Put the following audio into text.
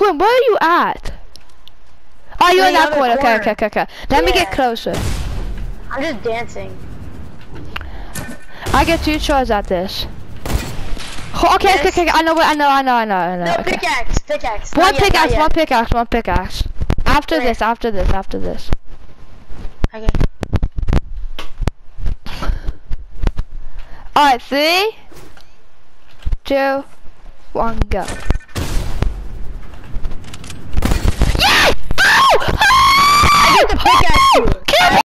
Quinn, where are you at? Oh, you're in that corner. corner. Okay. Let me get closer. I'm just dancing. I get 2 tries at this. Oh, okay, Yes. okay. I know. No, Okay. pickaxe. One Not yet. pickaxe. After Okay. this. Okay. Alright, 3, 2, 1, go. Yeah! Ow! I get the pickaxe too.